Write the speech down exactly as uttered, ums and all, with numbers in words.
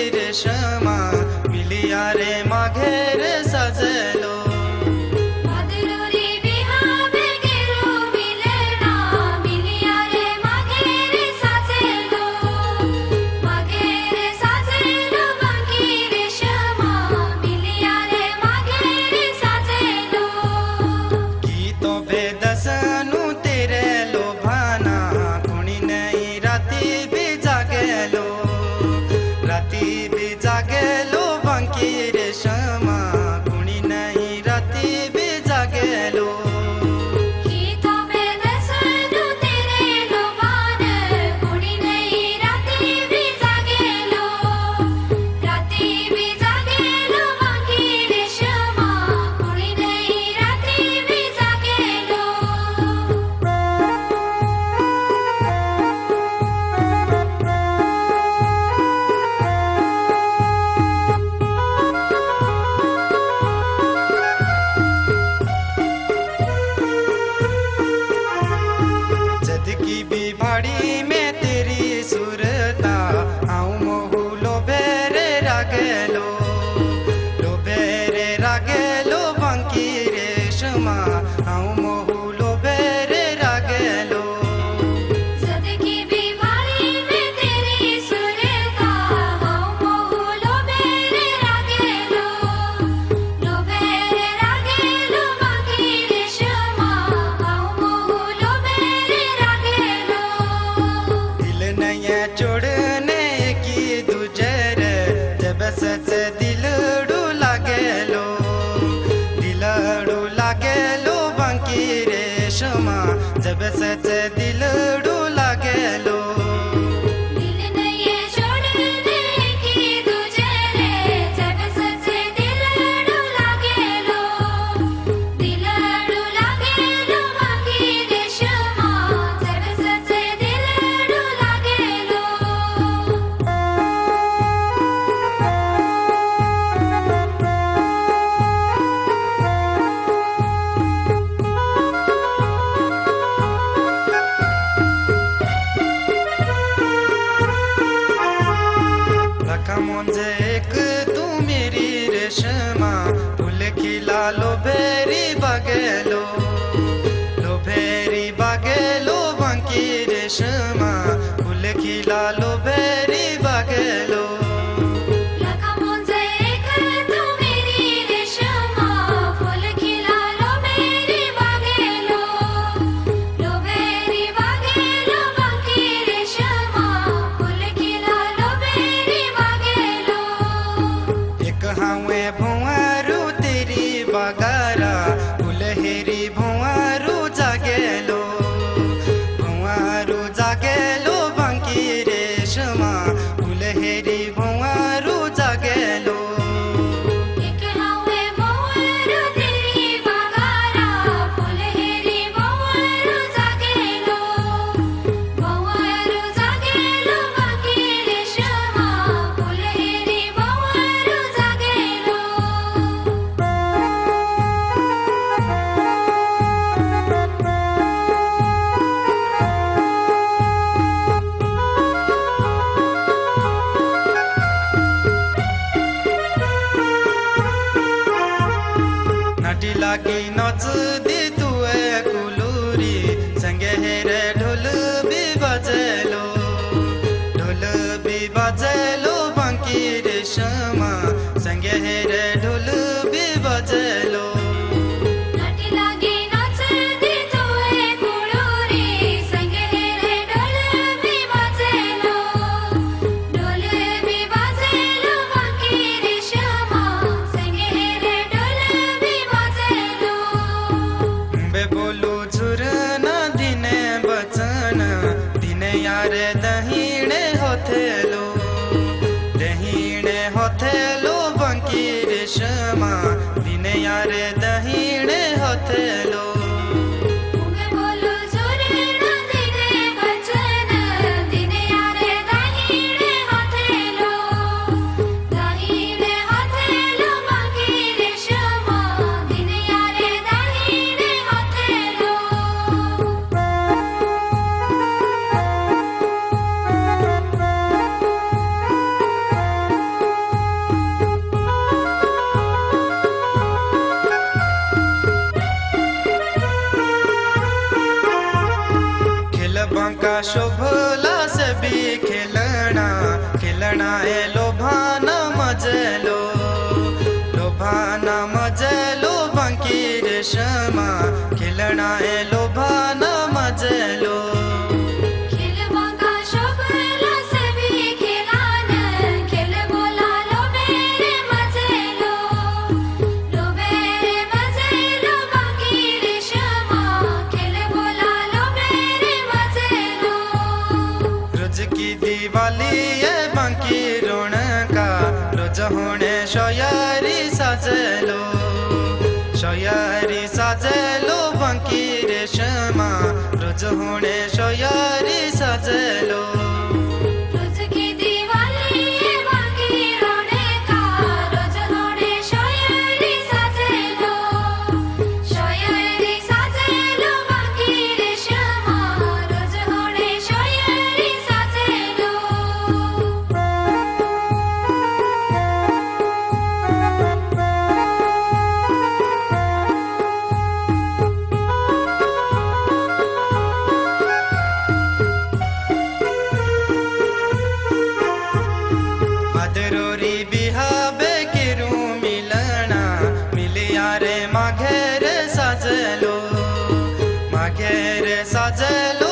रेशमा मिलिया रे माघेर सजलो जब सच दिल डोला गेलो दिल नहीं छोड़ने की तुझे रे जब सच दिल डोला गेलो दिल डोला गेलो बाकी रेशमा जब सच दिल डोला गेलो मुझे एक तू मेरी रेशमा फूल खिला लो भेरी बगेलो लो भेरी बगेलो बांकी रेशमा फूल खिला लो भेरी बगेलो भुआरू तेरी बगारा उलहेरी भुआरू जागेलो भुआरू जागेलो बांकी रेशमा उलहेरी भुआरू जागेलो लागी नच दी तुए कुलूरी संगे हेरे ढोल भी बजेलो ढोल भी बजेलो बांकी रेशमा संगे हेरे ढोल भी बजेलो यारे दहीने होथेलो दहीने होथेलो बांकी रेशमा दिने यारे दहीने होथेलो का शोभला से भी खिलना खिलना है लोभाना मजलो लोभाना मजलो बांकी रेशमा खिलना है लोभाना मजलो खिलवा का शोभला से भी खिलाना खिल बोला लो मेरे मजेलो लो मेरे मजेलो बाकी रेशमा खिल बोला लो मेरे मजेलो रोज की दिवाली है बांकी रौनका रोज होने शयारी साजलो शयारी साजलो बांकी रेशमा रोज होने शयारी साजलो रोज की दिवाली है बाकी रोने का रोज होने शयारी साजेलो शयारी साजेलो बाकी रेशमा रोज होने शयारी साजेलो अदरोरी बिहाबे किरू मिलना मिलिया रे माघेर साजलो माघेर साजलो